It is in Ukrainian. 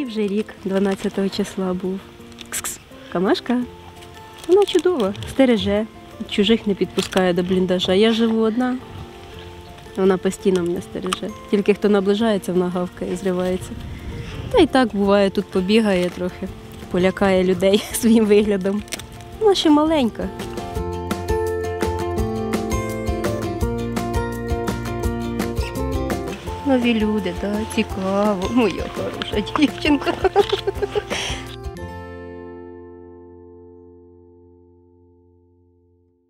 Їй вже рік, 12 числа був. Кс-кс. Камашка. Вона чудова, стереже, чужих не підпускає до бліндажа. Я живу одна, вона постійно мене стереже. Тільки хто наближається, вона гавкає, зривається. Та й так буває, тут побігає трохи, полякає людей своїм виглядом. Вона ще маленька. Нові люди, так, цікаво. Моя хороша дівчинка.